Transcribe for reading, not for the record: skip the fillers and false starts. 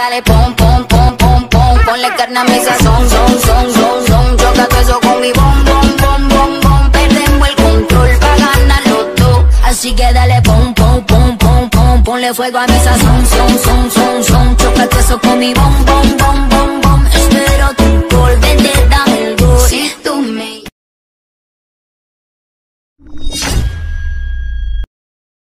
dale pom, pom, pom, pom, pom. Ponle carne a mi sazón, son, son, son, son. Chócate eso con mi bom, bom, bom, bom, bom. Perdemos el control pa' ganar los dos. Así que dale pom, pom, pom, pom, pom. Ponle fuego a mi sazón, son, son, son, son. Chócate eso con mi bom, bom, bom, bom, bom. Espero